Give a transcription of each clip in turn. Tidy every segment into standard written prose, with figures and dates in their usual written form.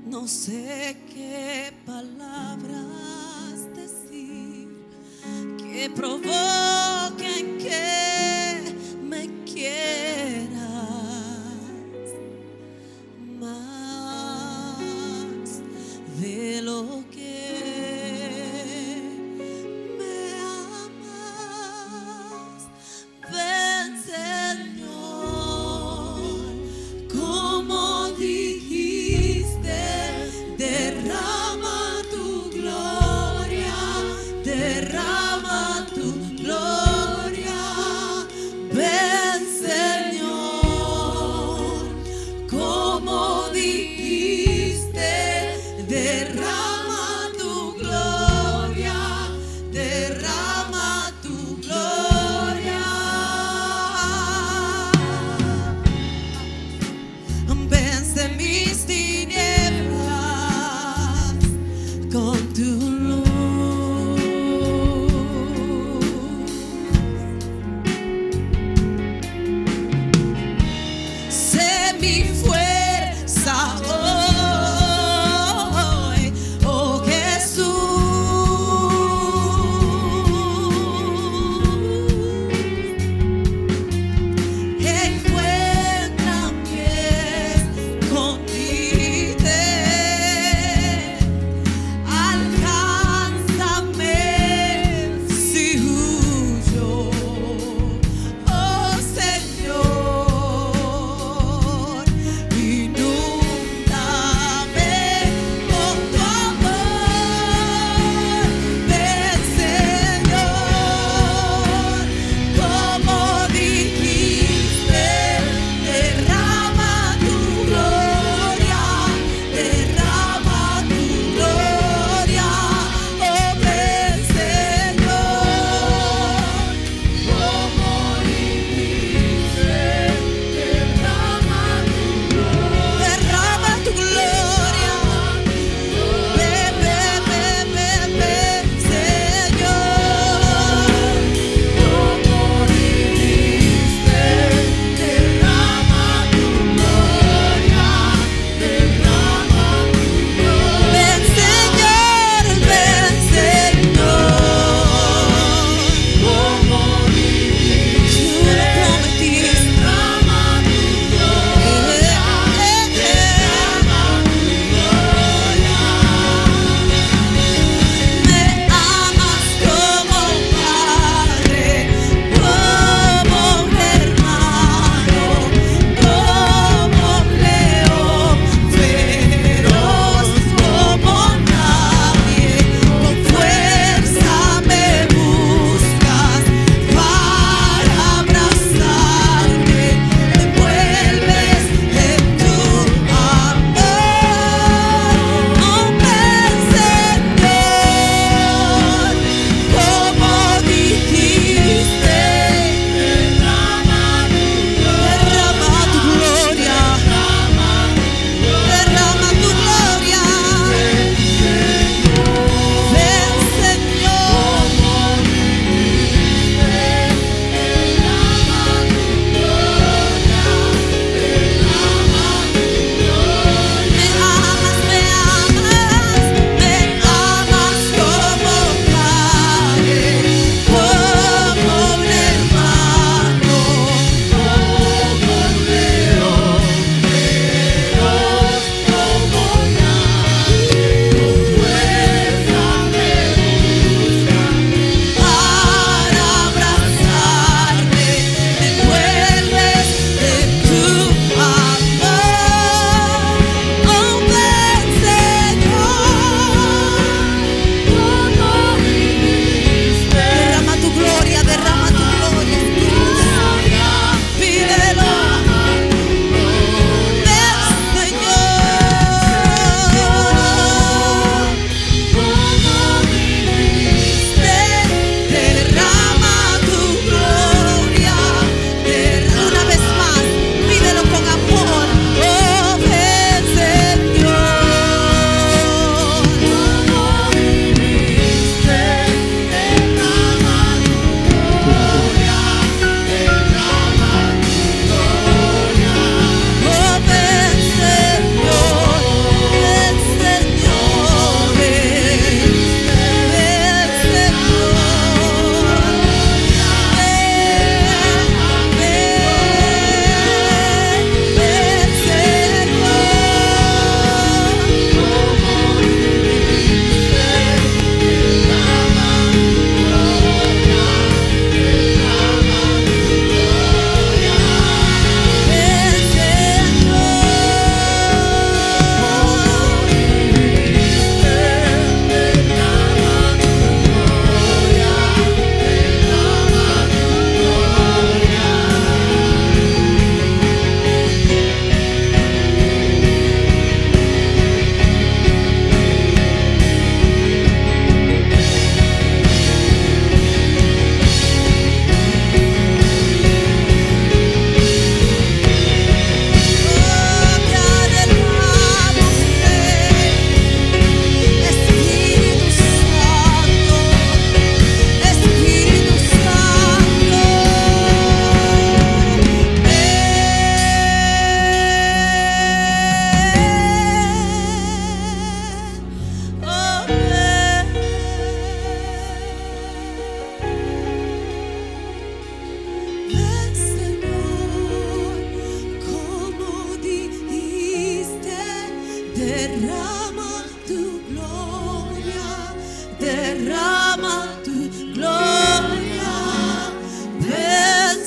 No sé qué palabras decir que provoquen que me quieras más de lo que me amas. Ven, Señor, como dijiste, derrama tu gloria, derrama tu gloria. derrama tu gloria, derrama tu gloria, ven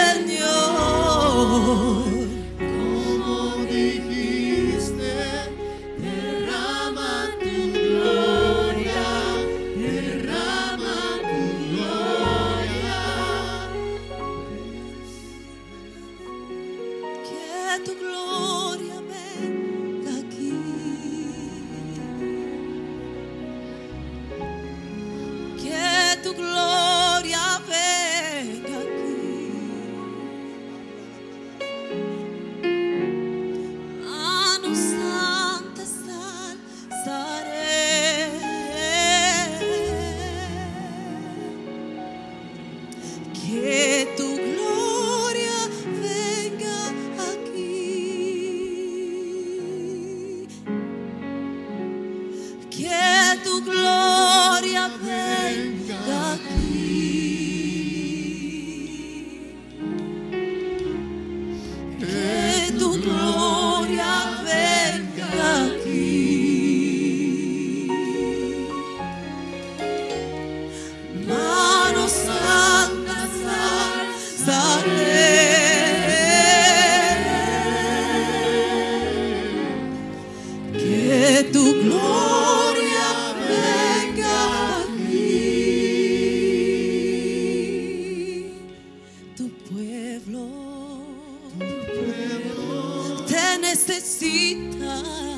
Señor. Como dijiste, derrama tu gloria, derrama tu gloria. Que tu gloria venga aquí. Que tu gloria venga aquí. Mano santa alzaré. Que tu gloria venga aquí. Que tu gloria venga aquí. Que tu gloria venga aquí. Manos santas alzaré. Que tu gloria venga aquí. Tu pueblo te necesita.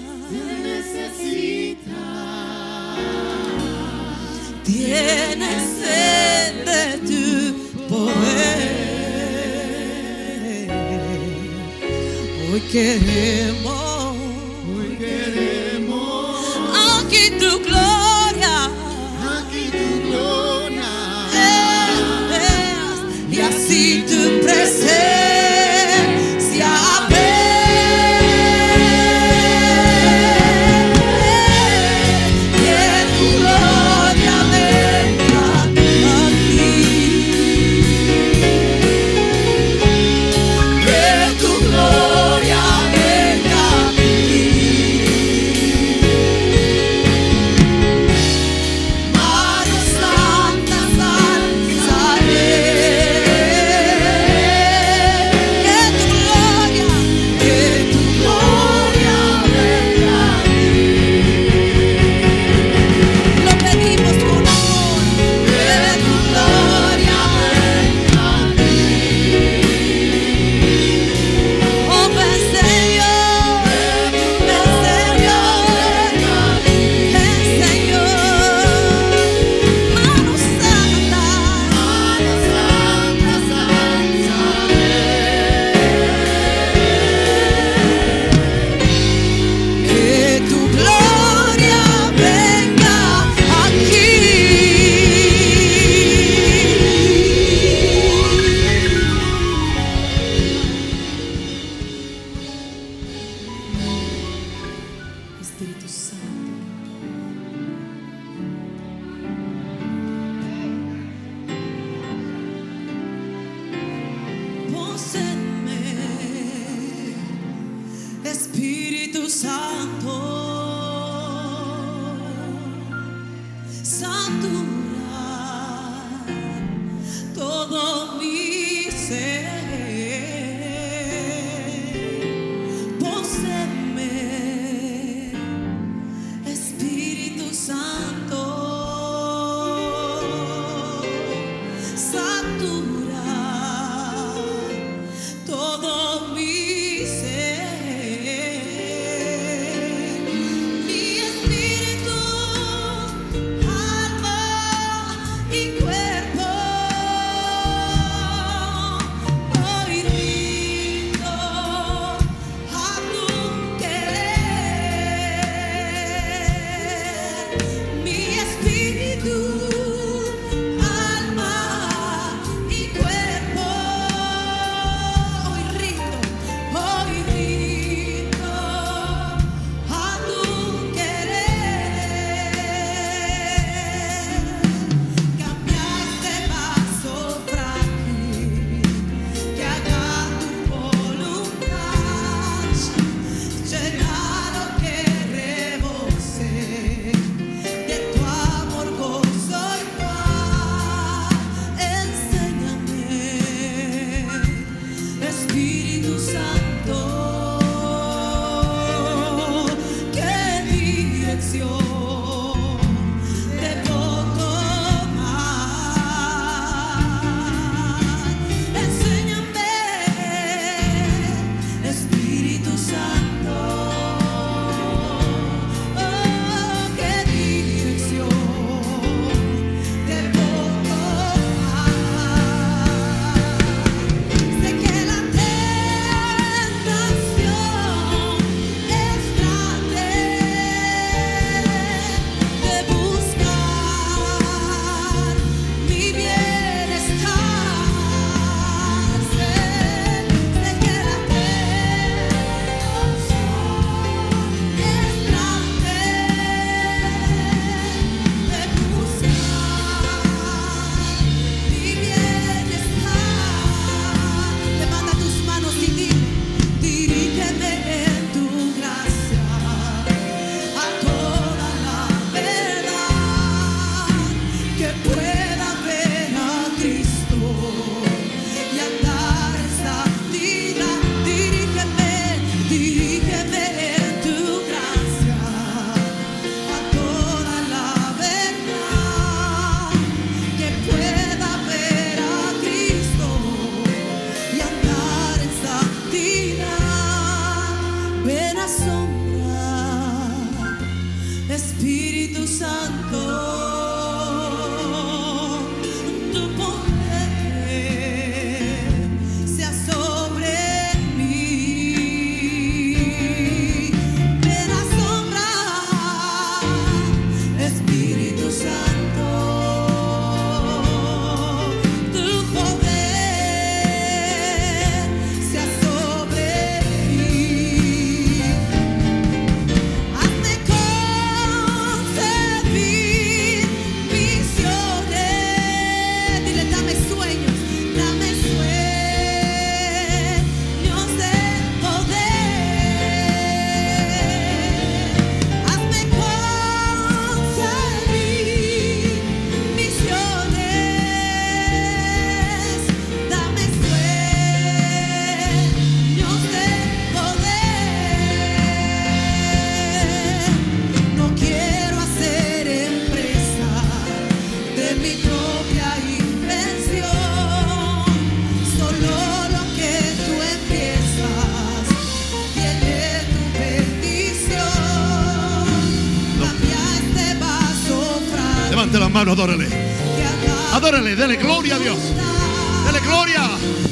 Tiene sed de tu poder. Hoy queremos aquí tu gloria. Y así tu presencia ven. Que tu gloria venga aquí. Que tu gloria venga aquí. Manos santas alzaré. Que tu gloria venga aquí. Lo pedimos con amor. Que tu gloria venga aquí. Oh, ven Señor, ven Señor, ven Señor. Manos santas que tu gloria venga aquí. Espíritu Santo, pósenme, Espíritu Santo, saturar todo mi ser. Pósenme, Espíritu Santo, saturar todo mi ser. Santo, tu poder sea sobre mí. Ven a asombrar, Espíritu Santo, tu poder sea sobre mí. Hazme concebir visiones. Dile, dame sueños de poder. Hazme concebir visiones. Dame sueños de poder. No quiero hacer empresa de mi propia invención. Solo lo que tú empiezas tiene tu bendición. Cambia este vaso frágil Levante las manos, adórale. que haga Adórale, dele gloria a Dios. Dele gloria.